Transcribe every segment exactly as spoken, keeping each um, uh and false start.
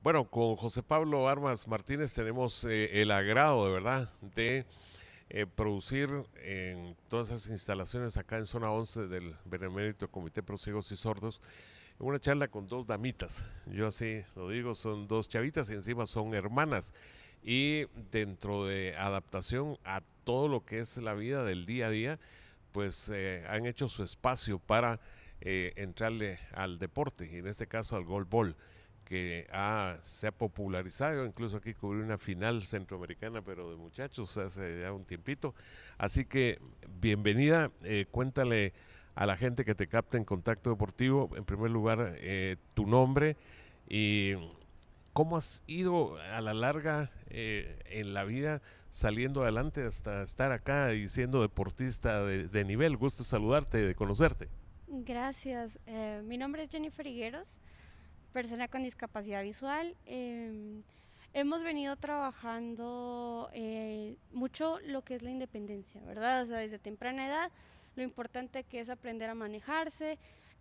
Bueno, con José Pablo Armas Martínez tenemos eh, el agrado, de verdad, de eh, producir en todas esas instalaciones acá en zona once del Benemérito Comité Pro Ciegos y Sordos una charla con dos damitas. Yo así lo digo, son dos chavitas y encima son hermanas. Y dentro de adaptación a todo lo que es la vida del día a día, pues eh, han hecho su espacio para eh, entrarle al deporte, y en este caso al golbol, que ha, se ha popularizado. Incluso aquí cubrí una final centroamericana, pero de muchachos, hace ya un tiempito. Así que bienvenida, eh, cuéntale a la gente que te capta en Contacto Deportivo, en primer lugar, eh, tu nombre y cómo has ido a la larga eh, en la vida saliendo adelante hasta estar acá y siendo deportista de, de nivel. Gusto saludarte, de conocerte. Gracias. Eh, mi nombre es Jennifer Higueros, persona con discapacidad visual. Em, hemos venido trabajando eh, mucho lo que es la independencia, ¿verdad? O sea, desde temprana edad, lo importante que es aprender a manejarse,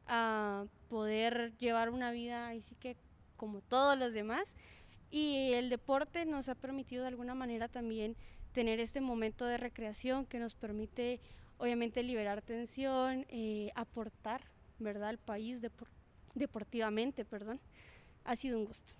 a poder llevar una vida ahí sí que como todos los demás. Y el deporte nos ha permitido de alguna manera también tener este momento de recreación que nos permite obviamente liberar tensión, eh, aportar, ¿verdad?, al país depor deportivamente, perdón. Ha sido un gusto.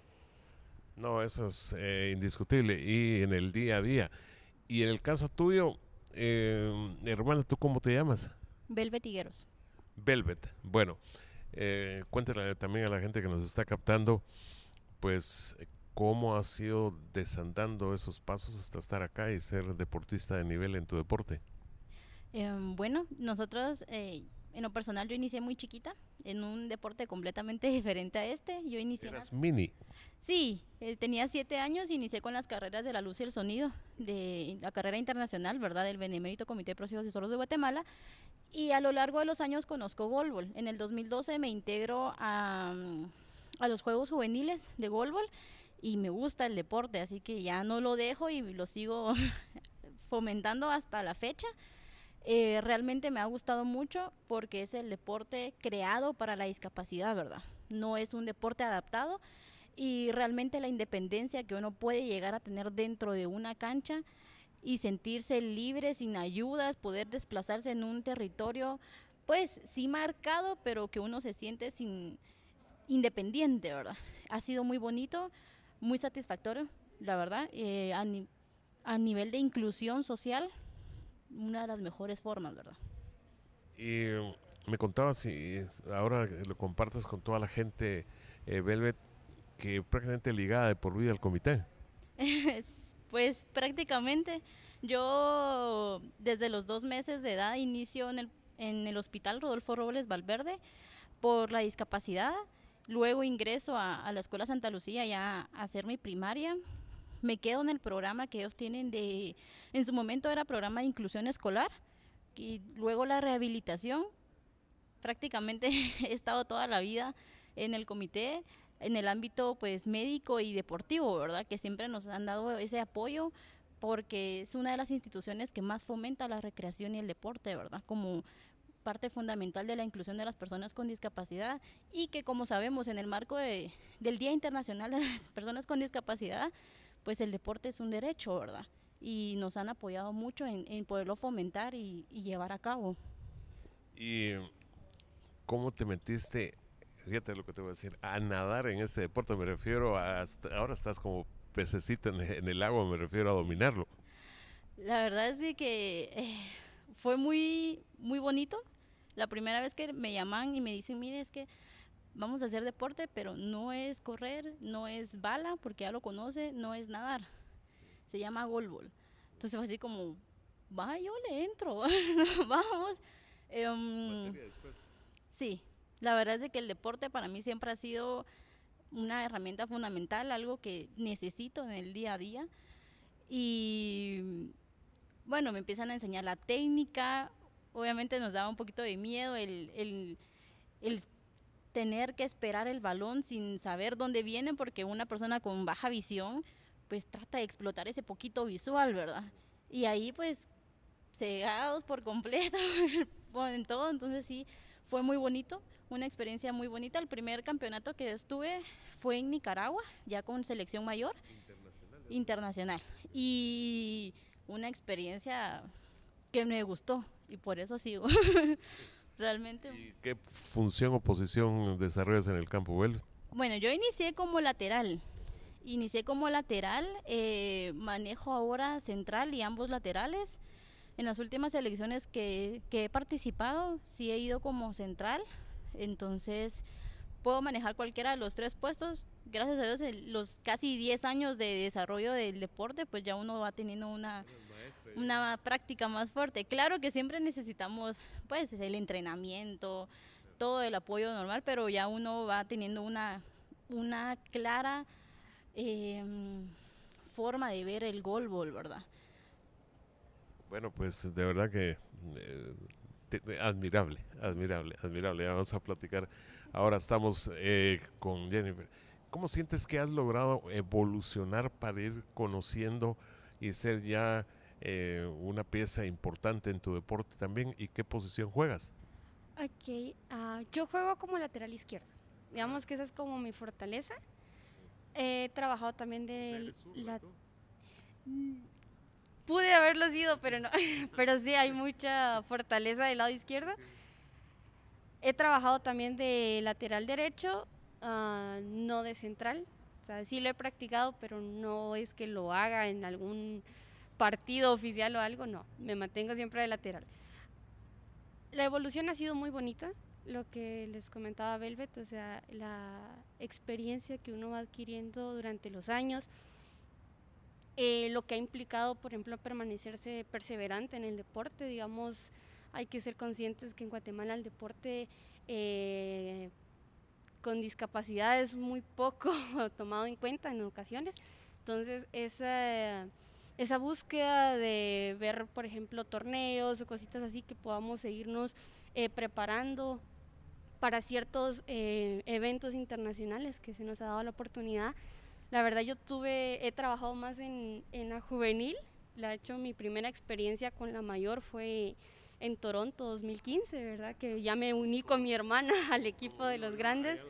No, eso es eh, indiscutible. Y en el día a día. Y en el caso tuyo, eh, hermana, ¿tú cómo te llamas? Velvet Higueros. Velvet. Bueno, eh, cuéntale también a la gente que nos está captando, pues, cómo has ido desandando esos pasos hasta estar acá y ser deportista de nivel en tu deporte. Eh, bueno, nosotros, eh, en lo personal, yo inicié muy chiquita en un deporte completamente diferente a este. Yo inicié en las... Eras mini. Sí, eh, tenía siete años, inicié con las carreras de la luz y el sonido, de la carrera internacional, ¿verdad?, del Benemérito Comité de Próximos y Sordos de Guatemala. Y a lo largo de los años conozco Golbol. En el dos mil doce me integro a, a los Juegos Juveniles de Golbol y me gusta el deporte, así que ya no lo dejo y lo sigo fomentando hasta la fecha. Eh, realmente me ha gustado mucho porque es el deporte creado para la discapacidad, ¿verdad? No es un deporte adaptado y realmente la independencia que uno puede llegar a tener dentro de una cancha y sentirse libre, sin ayudas, poder desplazarse en un territorio, pues sí marcado, pero que uno se siente sin independiente, ¿verdad? Ha sido muy bonito, muy satisfactorio, la verdad, eh, a, ni a nivel de inclusión social, una de las mejores formas, ¿verdad? Y um, me contabas, y ahora lo compartes con toda la gente, eh, Velvet, que prácticamente ligada de por vida al comité. Pues prácticamente yo desde los dos meses de edad inicio en el, en el hospital Rodolfo Robles Valverde por la discapacidad, luego ingreso a, a la Escuela Santa Lucía ya a hacer mi primaria, me quedo en el programa que ellos tienen de, en su momento era programa de inclusión escolar, y luego la rehabilitación. Prácticamente he estado toda la vida en el comité, en el ámbito pues médico y deportivo, ¿verdad? Que siempre nos han dado ese apoyo porque es una de las instituciones que más fomenta la recreación y el deporte, ¿verdad? Como parte fundamental de la inclusión de las personas con discapacidad y que, como sabemos, en el marco de, del Día Internacional de las Personas con Discapacidad, pues el deporte es un derecho, ¿verdad? Y nos han apoyado mucho en, en poderlo fomentar y, y llevar a cabo. ¿Y cómo te metiste, fíjate lo que te voy a decir, a nadar en este deporte? Me refiero a, hasta ahora estás como pececito en, en el agua, me refiero a dominarlo. La verdad es de que eh, fue muy, muy bonito. La primera vez que me llaman y me dicen, mire, es que vamos a hacer deporte, pero no es correr, no es bala, porque ya lo conoce, no es nadar. Se llama golbol. Entonces fue así como, va, yo le entro, vamos. Eh, um, Materia después. sí, la verdad es de que el deporte para mí siempre ha sido una herramienta fundamental, algo que necesito en el día a día. Y bueno, me empiezan a enseñar la técnica. Obviamente nos daba un poquito de miedo el, el, el tener que esperar el balón sin saber dónde viene, porque una persona con baja visión pues trata de explotar ese poquito visual, ¿verdad? Y ahí pues cegados por completo en todo, entonces sí, fue muy bonito, una experiencia muy bonita. El primer campeonato que estuve fue en Nicaragua, ya con selección mayor. Internacional. Internacional. Y una experiencia que me gustó y por eso sigo. Realmente. ¿Y qué función o posición desarrollas en el campo, Velvet? Bueno, yo inicié como lateral. Inicié como lateral, eh, manejo ahora central y ambos laterales. En las últimas elecciones que, que he participado, sí he ido como central, entonces puedo manejar cualquiera de los tres puestos. Gracias a Dios, el, los casi diez años de desarrollo del deporte, pues ya uno va teniendo una, una práctica más fuerte. Claro que siempre necesitamos pues el entrenamiento, todo el apoyo normal, pero ya uno va teniendo una, una clara eh, forma de ver el goalball, ¿verdad? Bueno, pues de verdad que eh, te, te, admirable, admirable, admirable. Ya vamos a platicar. Ahora estamos eh, con Jennifer. ¿Cómo sientes que has logrado evolucionar para ir conociendo y ser ya eh, una pieza importante en tu deporte también? ¿Y qué posición juegas? Ok, uh, yo juego como lateral izquierdo. Digamos que esa es como mi fortaleza. He trabajado también de la... Pude haberlo sido, pero no. Pero sí, hay mucha fortaleza del lado izquierdo. He trabajado también de lateral derecho, uh, no de central. O sea, sí lo he practicado, pero no es que lo haga en algún partido oficial o algo, no. Me mantengo siempre de lateral. La evolución ha sido muy bonita, lo que les comentaba Velvet, o sea, la experiencia que uno va adquiriendo durante los años, eh, lo que ha implicado, por ejemplo, permanecerse perseverante en el deporte. Digamos, hay que ser conscientes que en Guatemala el deporte eh, con discapacidad es muy poco tomado en cuenta en ocasiones. Entonces, esa, esa búsqueda de ver, por ejemplo, torneos o cositas así que podamos seguirnos eh, preparando para ciertos eh, eventos internacionales que se nos ha dado la oportunidad. La verdad, yo tuve, he trabajado más en, en la juvenil. La he hecho, mi primera experiencia con la mayor fue en Toronto dos mil quince, ¿verdad? Que ya me uní con mi hermana al equipo de los grandes.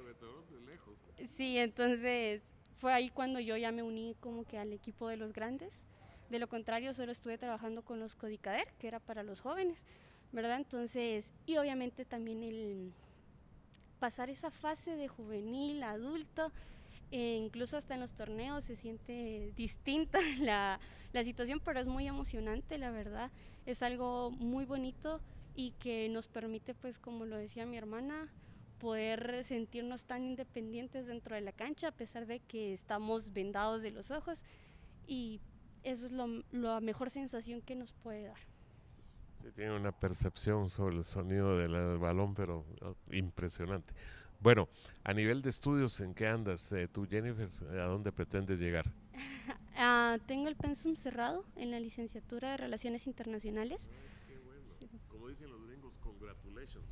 Sí, entonces fue ahí cuando yo ya me uní como que al equipo de los grandes. De lo contrario, solo estuve trabajando con los Codicader, que era para los jóvenes, ¿verdad? Entonces, y obviamente también el pasar esa fase de juvenil, adulto, eh, incluso hasta en los torneos se siente distinta la, la situación, pero es muy emocionante, la verdad. Es algo muy bonito y que nos permite, pues como lo decía mi hermana, poder sentirnos tan independientes dentro de la cancha a pesar de que estamos vendados de los ojos, y eso es lo, la mejor sensación que nos puede dar. Sí, tiene una percepción sobre el sonido del balón, pero uh, impresionante. Bueno, a nivel de estudios, ¿en qué andas eh, tú, Jennifer? ¿A dónde pretendes llegar? uh, tengo el pensum cerrado en la licenciatura de Relaciones Internacionales. Ay, qué bueno. Sí. Como dicen los gringos, congratulations.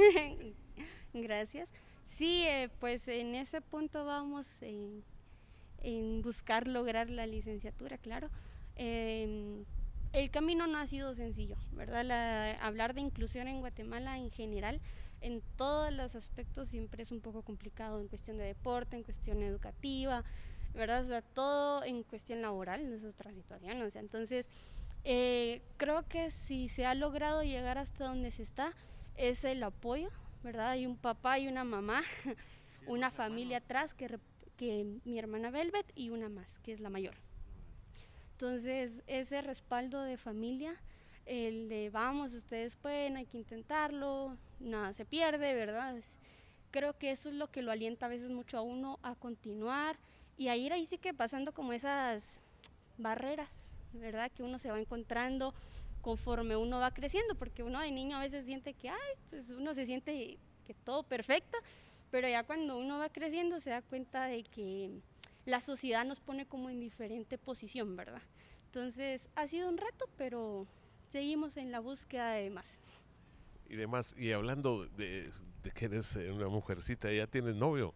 Gracias. Sí, eh, pues en ese punto vamos en, en buscar lograr la licenciatura, claro. Eh, el camino no ha sido sencillo, ¿verdad? La, hablar de inclusión en Guatemala en general, en todos los aspectos, siempre es un poco complicado, en cuestión de deporte, en cuestión educativa, ¿verdad? O sea, todo en cuestión laboral, es otra situación, o sea, entonces eh, creo que si se ha logrado llegar hasta donde se está, es el apoyo, ¿verdad? Hay un papá y una mamá, una familia atrás, que, que mi hermana Velvet y una más, que es la mayor. Entonces, ese respaldo de familia, el de vamos, ustedes pueden, hay que intentarlo, nada se pierde, ¿verdad? Es, creo que eso es lo que lo alienta a veces mucho a uno a continuar y a ir ahí sí que pasando como esas barreras, ¿verdad? Que uno se va encontrando conforme uno va creciendo, porque uno de niño a veces siente que, ay, pues uno se siente que todo perfecto, pero ya cuando uno va creciendo se da cuenta de que la sociedad nos pone como en diferente posición, ¿verdad? Entonces ha sido un reto, pero seguimos en la búsqueda de más. Y demás, y hablando de, de que eres una mujercita, ¿ya tienes novio?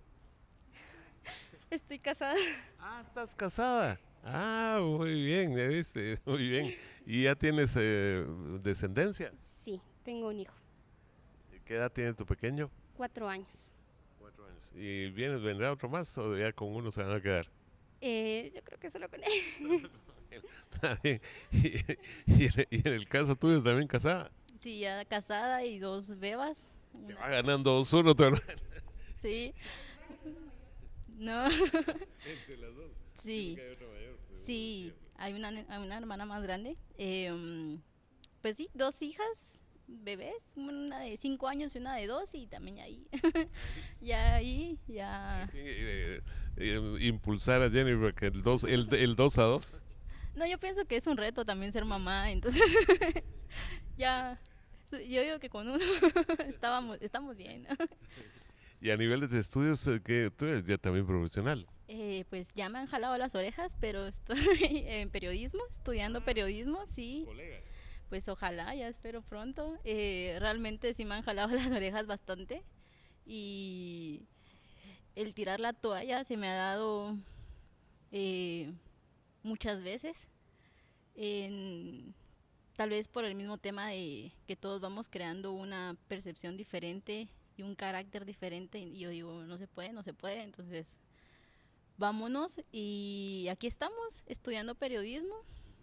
Estoy casada. Ah, estás casada. Ah, muy bien, ya viste, muy bien. ¿Y ya tienes eh, descendencia? Sí, tengo un hijo. ¿Qué edad tiene tu pequeño? cuatro años. Cuatro años. ¿Y vienes, vendrá otro más o ya con uno se van a quedar? Eh, yo creo que solo con él. Está bien. Y, y en, y en el caso tuyo también casada. Sí, ya casada y dos bebas. Te Una- va ganando dos uno tu hermana. Sí, no, Entre las dos. sí, Porque hay otra mayor, pues, sí, siempre. hay una, ne- hay una hermana más grande. Em, pues sí, dos hijas, bebés, una de cinco años y una de dos, y también ya ahí, ya ahí, ya. Eh, eh, impulsar a Jennifer que el dos, el, el dos a dos. No, yo pienso que es un reto también ser mamá, entonces ya, su- yo digo que con uno estábamos, estamos bien. Y a nivel de estudios, eh, que tú eres ya también profesional. Eh, pues ya me han jalado las orejas, pero estoy en periodismo, estudiando periodismo, sí. Colega. Pues ojalá, ya espero pronto. Eh, realmente sí me han jalado las orejas bastante y el tirar la toalla se me ha dado eh, muchas veces. En- tal vez por el mismo tema de que todos vamos creando una percepción diferente y un carácter diferente y yo digo, no se puede, no se puede, entonces vámonos y aquí estamos estudiando periodismo.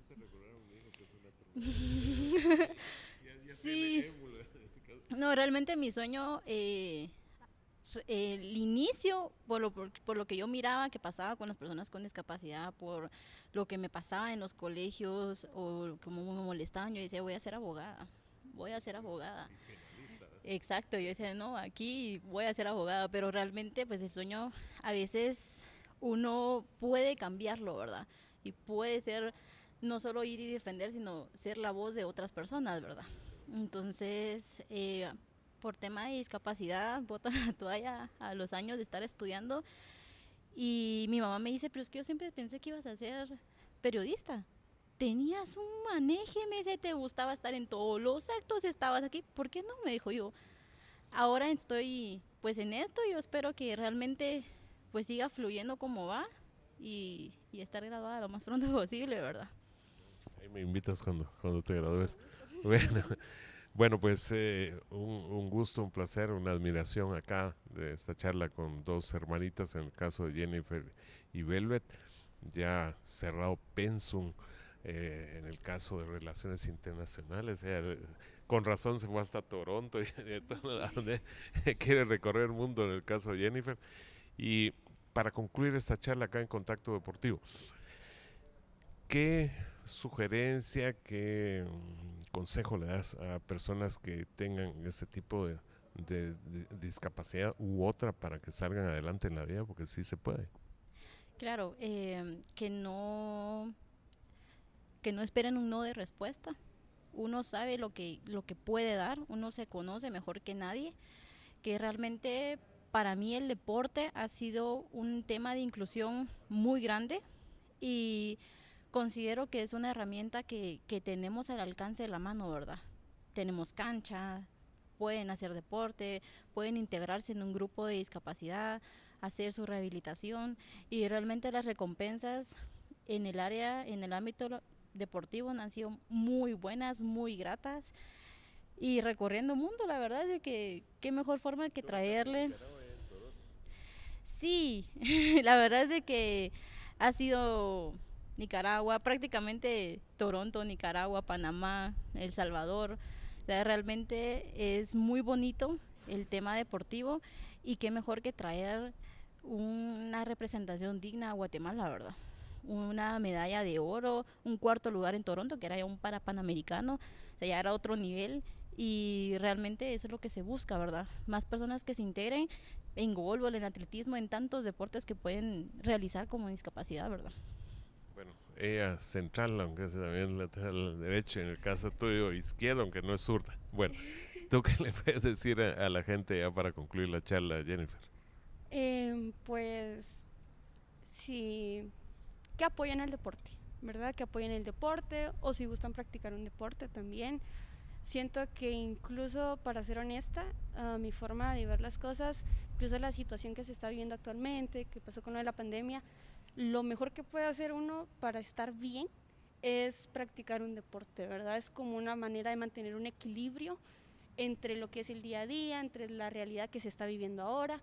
Sí. No, realmente mi sueño, eh, re- el inicio, por lo, por, por lo que yo miraba que pasaba con las personas con discapacidad, por lo que me pasaba en los colegios o cómo me molestaban, yo decía, voy a ser abogada, voy a ser abogada. Exacto, yo decía, no, aquí voy a ser abogada, pero realmente pues el sueño a veces uno puede cambiarlo, ¿verdad? Y puede ser no solo ir y defender, sino ser la voz de otras personas, ¿verdad? Entonces, eh, por tema de discapacidad, boto la toalla a los años de estar estudiando y mi mamá me dice, pero es que yo siempre pensé que ibas a ser periodista. Tenías un maneje, me dice, te gustaba estar en todos los actos, estabas aquí, ¿por qué no? Me dijo yo. Ahora estoy pues en esto, yo espero que realmente pues siga fluyendo como va y, y estar graduada lo más pronto posible, ¿verdad? Ahí me invitas cuando, cuando te gradúes. Bueno, bueno pues eh, un, un gusto, un placer, una admiración acá de esta charla con dos hermanitas, en el caso de Jennifer y Velvet, ya cerrado pensum. Eh, en el caso de relaciones internacionales, eh, con razón se fue hasta Toronto y de todo, a donde quiere recorrer el mundo en el caso de Jennifer. Y para concluir esta charla acá en Contacto Deportivo, ¿qué sugerencia, qué mm, consejo le das a personas que tengan ese tipo de, de- de discapacidad u otra para que salgan adelante en la vida? Porque sí se puede. Claro, eh, que no que no esperen un no de respuesta. Uno sabe lo que lo que puede dar, uno se conoce mejor que nadie, que realmente para mí el deporte ha sido un tema de inclusión muy grande y considero que es una herramienta que, que tenemos al alcance de la mano, ¿verdad? Tenemos cancha, pueden hacer deporte, pueden integrarse en un grupo de discapacidad, hacer su rehabilitación y realmente las recompensas en el área, en el ámbito lo- deportivo han sido muy buenas, muy gratas y recorriendo mundo, la verdad es de que qué mejor forma que traerle. Sí, la verdad es de que ha sido Nicaragua, prácticamente Toronto, Nicaragua, Panamá, El Salvador. O sea, realmente es muy bonito el tema deportivo y qué mejor que traer una representación digna a Guatemala, ¿verdad? Una medalla de oro, un cuarto lugar en Toronto, que era ya un para panamericano, o sea, ya era otro nivel y realmente eso es lo que se busca, ¿verdad? Más personas que se integren en golbol, en atletismo, en tantos deportes que pueden realizar como discapacidad, ¿verdad? Bueno, ella central, aunque es también lateral derecho, en el caso tuyo izquierdo, aunque no es zurda. Bueno, ¿tú qué le puedes decir a, a la gente ya para concluir la charla, Jennifer? Em, pues sí, que apoyen el deporte, ¿verdad? Que apoyen el deporte o si gustan practicar un deporte también. Siento que incluso, para ser honesta, uh, mi forma de ver las cosas, incluso la situación que se está viviendo actualmente, que pasó con lo de la pandemia, lo mejor que puede hacer uno para estar bien es practicar un deporte, ¿verdad? Es como una manera de mantener un equilibrio entre lo que es el día a día, entre la realidad que se está viviendo ahora.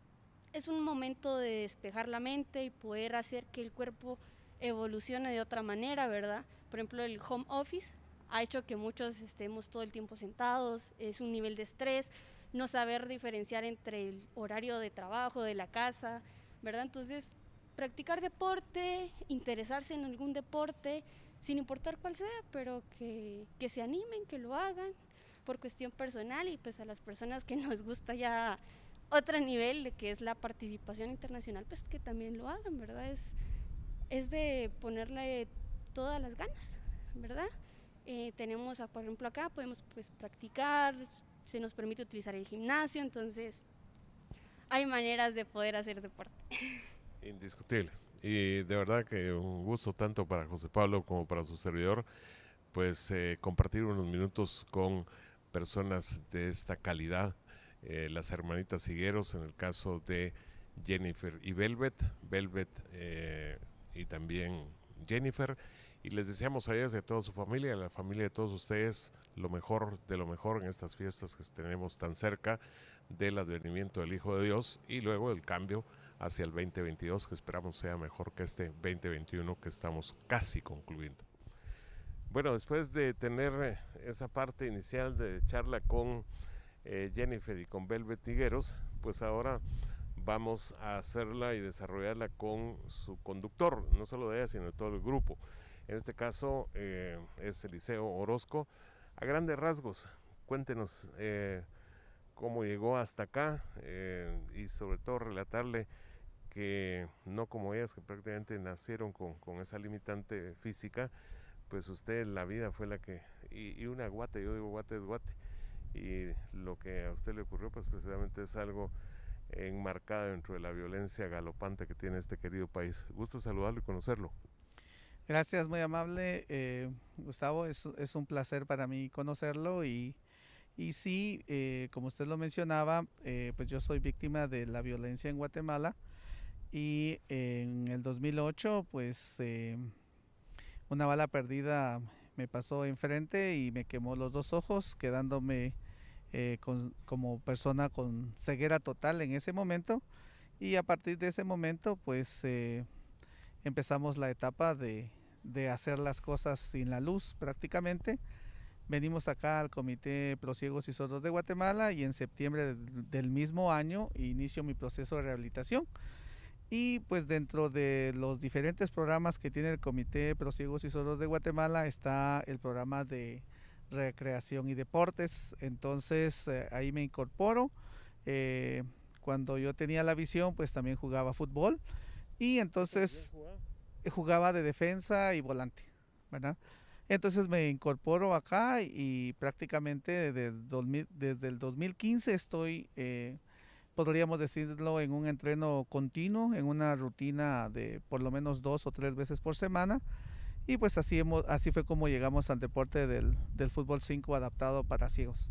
Es un momento de despejar la mente y poder hacer que el cuerpo evolucione de otra manera, ¿verdad? Por ejemplo, el home office ha hecho que muchos estemos todo el tiempo sentados, es un nivel de estrés, no saber diferenciar entre el horario de trabajo, de la casa, ¿verdad? Entonces, practicar deporte, interesarse en algún deporte, sin importar cuál sea, pero que, que se animen, que lo hagan por cuestión personal, y pues a las personas que nos gusta ya otro nivel de que es la participación internacional, pues que también lo hagan, ¿verdad? Es, es de ponerle todas las ganas, ¿verdad? Eh, tenemos, a, por ejemplo, acá podemos pues practicar, se nos permite utilizar el gimnasio, entonces hay maneras de poder hacer deporte. Indiscutible. Y de verdad que un gusto tanto para José Pablo como para su servidor, pues eh, compartir unos minutos con personas de esta calidad, eh, las hermanitas Higueros, en el caso de Jennifer y Velvet, Velvet eh, y también Jennifer, y les deseamos a ellas y a toda su familia, a la familia de todos ustedes, lo mejor de lo mejor en estas fiestas que tenemos tan cerca del advenimiento del Hijo de Dios y luego el cambio hacia el veinte veintidós, que esperamos sea mejor que este veinte veintiuno que estamos casi concluyendo. Bueno, después de tener eh, esa parte inicial de charla con eh, Jennifer y con Velvet Higueros, pues ahora vamos a hacerla y desarrollarla con su conductor, no solo de ella, sino de todo el grupo. En este caso eh, es Eliseo Orozco. A grandes rasgos, cuéntenos eh, cómo llegó hasta acá eh, y sobre todo relatarle que no como ellas que prácticamente nacieron con, con esa limitante física, pues usted la vida fue la que, y, y una guate, yo digo guate es guate, y lo que a usted le ocurrió pues precisamente es algo enmarcado dentro de la violencia galopante que tiene este querido país. Gusto saludarlo y conocerlo. Gracias, muy amable, eh, Gustavo, es, es un placer para mí conocerlo y, y sí, eh, como usted lo mencionaba, eh, pues yo soy víctima de la violencia en Guatemala y en el dos mil ocho pues eh, una bala perdida me pasó enfrente y me quemó los dos ojos, quedándome eh, con, como persona con ceguera total en ese momento, y a partir de ese momento pues eh, empezamos la etapa de, de hacer las cosas sin la luz prácticamente. Venimos acá al Comité Pro Ciegos y Sordos de Guatemala y en septiembre del, del mismo año inicio mi proceso de rehabilitación. Y pues dentro de los diferentes programas que tiene el Comité Pro Ciegos y Sordos de Guatemala está el programa de recreación y deportes. Entonces eh, ahí me incorporo. Eh, cuando yo tenía la visión pues también jugaba fútbol y entonces jugaba de defensa y volante, ¿verdad? Entonces me incorporo acá y prácticamente desde, dos mil, desde el dos mil quince estoy, eh, podríamos decirlo, en un entreno continuo, en una rutina de por lo menos dos o tres veces por semana. Y pues así, hemos, así fue como llegamos al deporte del, del fútbol cinco adaptado para ciegos.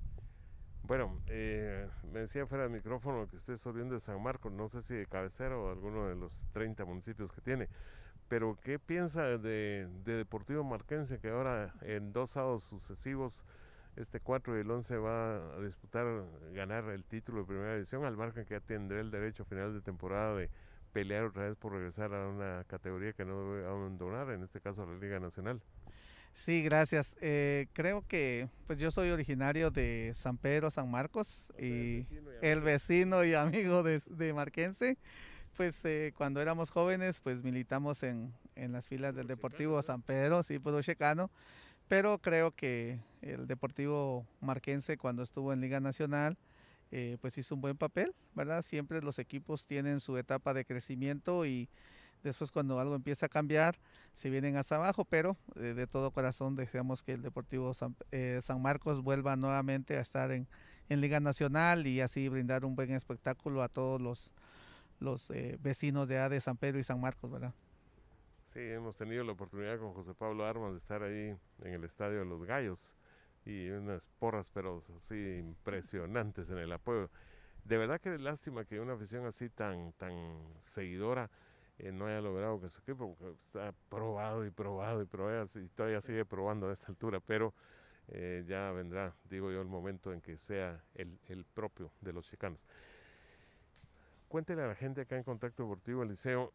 Bueno, eh, me decía fuera del micrófono que usted es oriundo de San Marcos, no sé si de cabecera o alguno de los treinta municipios que tiene, pero ¿qué piensa de, de Deportivo Marquense, que ahora en dos sábados sucesivos, este cuatro y el once, va a disputar, ganar el título de primera división, al margen que ya tendrá el derecho a final de temporada de pelear otra vez por regresar a una categoría que no debe abandonar, en este caso la Liga Nacional? Sí, gracias. Eh, creo que pues yo soy originario de San Pedro, San Marcos, y, y el vecino y amigo de, de Marquense. Pues eh, cuando éramos jóvenes pues militamos en, en las filas del Deportivo San Pedro, sí, puro checano, pero creo que el Deportivo Marquense cuando estuvo en Liga Nacional eh, pues hizo un buen papel, ¿verdad? Siempre los equipos tienen su etapa de crecimiento y después cuando algo empieza a cambiar se vienen hacia abajo, pero eh, de todo corazón deseamos que el Deportivo San, eh, San Marcos vuelva nuevamente a estar en, en Liga Nacional y así brindar un buen espectáculo a todos los, los eh, vecinos de A de San Pedro y San Marcos, ¿verdad? Sí, hemos tenido la oportunidad con José Pablo Armas de estar ahí en el Estadio de los Gallos y unas porras, pero así impresionantes en el apoyo. De verdad que es lástima que una afición así tan, tan seguidora eh, no haya logrado que su equipo, porque está probado y probado y probado y todavía sigue probando a esta altura, pero eh, ya vendrá, digo yo, el momento en que sea el, el propio de los chicanos. Cuéntele a la gente acá en Contacto Deportivo Eliseo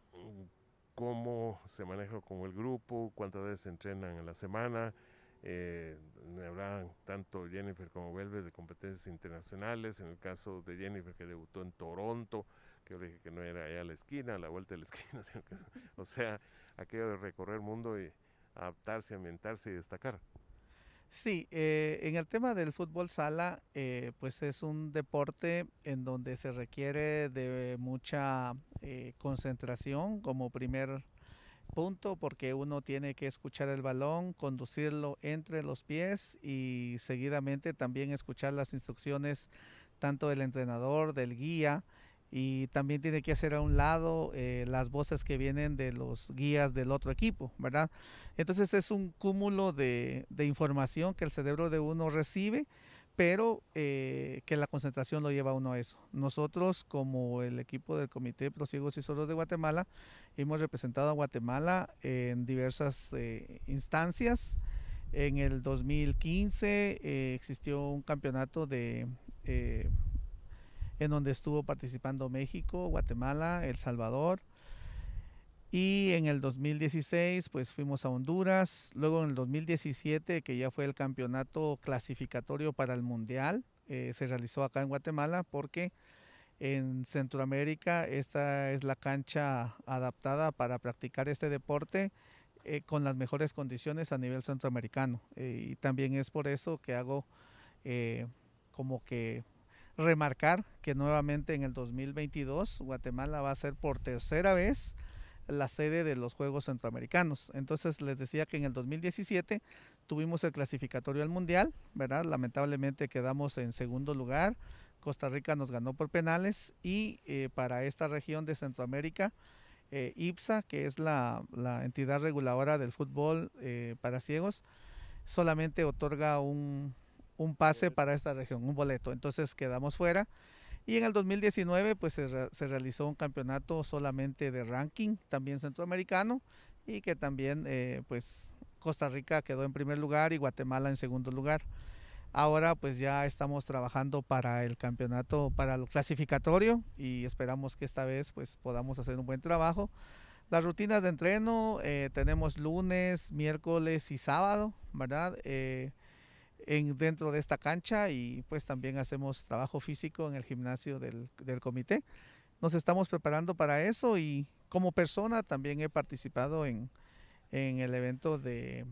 cómo se maneja con el grupo, cuántas veces se entrenan en la semana. Eh, habrá tanto Jennifer como Velvet de competencias internacionales. En el caso de Jennifer, que debutó en Toronto, que yo le dije que no era allá a la esquina, a la vuelta de la esquina, sino que, o sea, aquello de recorrer el mundo y adaptarse, ambientarse y destacar. Sí, eh, en el tema del fútbol sala, eh, pues es un deporte en donde se requiere de mucha eh, concentración como primer punto, porque uno tiene que escuchar el balón, conducirlo entre los pies y seguidamente también escuchar las instrucciones tanto del entrenador, del guía, y también tiene que hacer a un lado eh, las voces que vienen de los guías del otro equipo, ¿verdad? Entonces es un cúmulo de, de información que el cerebro de uno recibe, pero eh, que la concentración lo lleva a uno a eso. Nosotros, como el equipo del Comité Pro Ciegos y Sordos de Guatemala, hemos representado a Guatemala en diversas eh, instancias. En el dos mil quince eh, existió un campeonato de... Eh, en donde estuvo participando México, Guatemala, El Salvador. Y en el dos mil dieciséis pues fuimos a Honduras, luego en el dos mil diecisiete, que ya fue el campeonato clasificatorio para el Mundial, eh, se realizó acá en Guatemala porque en Centroamérica esta es la cancha adaptada para practicar este deporte eh, con las mejores condiciones a nivel centroamericano. Eh, y también es por eso que hago eh, como que remarcar que nuevamente en el dos mil veintidós Guatemala va a ser por tercera vez la sede de los Juegos Centroamericanos. Entonces les decía que en el dos mil diecisiete tuvimos el clasificatorio al Mundial, ¿verdad? Lamentablemente quedamos en segundo lugar. Costa Rica nos ganó por penales y eh, para esta región de Centroamérica, eh, I P S A, que es la, la entidad reguladora del fútbol eh, para ciegos, solamente otorga un, un pase para esta región, un boleto. Entonces quedamos fuera. Y en el dos mil diecinueve pues se, re, se realizó un campeonato solamente de ranking, también centroamericano, y que también eh, pues Costa Rica quedó en primer lugar y Guatemala en segundo lugar. Ahora pues ya estamos trabajando para el campeonato, para el clasificatorio, y esperamos que esta vez pues podamos hacer un buen trabajo. Las rutinas de entreno eh, tenemos lunes, miércoles y sábado, ¿verdad? Eh, en, dentro de esta cancha, y pues también hacemos trabajo físico en el gimnasio del, del comité. Nos estamos preparando para eso, y como persona también he participado en, en el evento de,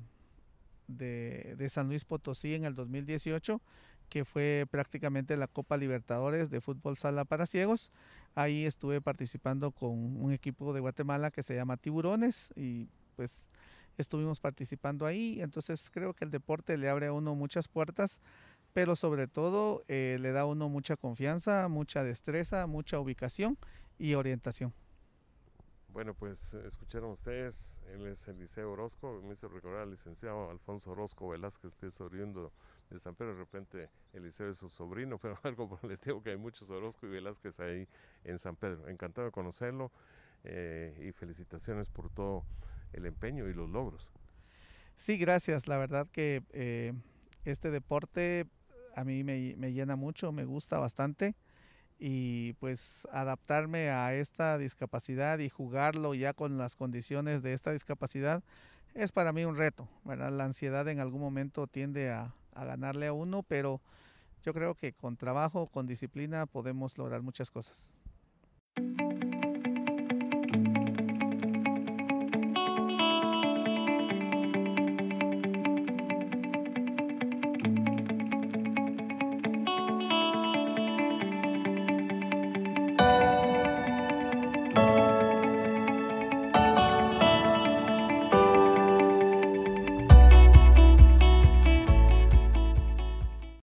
de, de San Luis Potosí en el dos mil dieciocho, que fue prácticamente la Copa Libertadores de fútbol sala para ciegos. Ahí estuve participando con un equipo de Guatemala que se llama Tiburones, y pues estuvimos participando ahí. Entonces creo que el deporte le abre a uno muchas puertas, pero sobre todo eh, le da a uno mucha confianza, mucha destreza, mucha ubicación y orientación. Bueno, pues escucharon ustedes, él es Eliseo Orozco, me hizo recordar al licenciado Alfonso Orozco Velázquez, que es oriundo de San Pedro. De repente Eliseo es su sobrino, pero algo por el estilo, que hay muchos Orozco y Velázquez ahí en San Pedro. Encantado de conocerlo eh, y felicitaciones por todo el empeño y los logros. Sí, gracias. La verdad que eh, este deporte a mí me, me llena mucho, me gusta bastante, y pues adaptarme a esta discapacidad y jugarlo ya con las condiciones de esta discapacidad es para mí un reto, ¿verdad? La ansiedad en algún momento tiende a, a ganarle a uno, pero yo creo que con trabajo, con disciplina podemos lograr muchas cosas.